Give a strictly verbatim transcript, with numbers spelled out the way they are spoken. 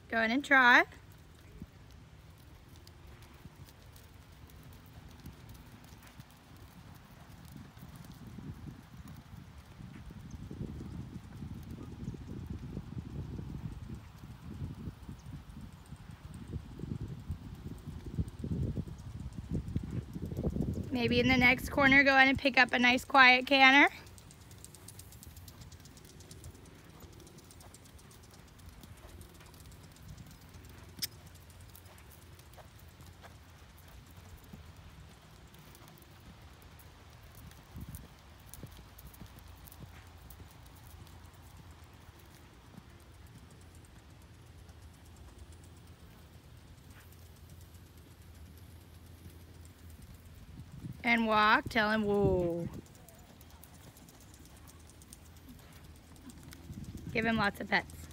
Go in and try. Maybe in the next corner, go in and pick up a nice quiet canter. And walk, tell him, whoa. Give him lots of pets.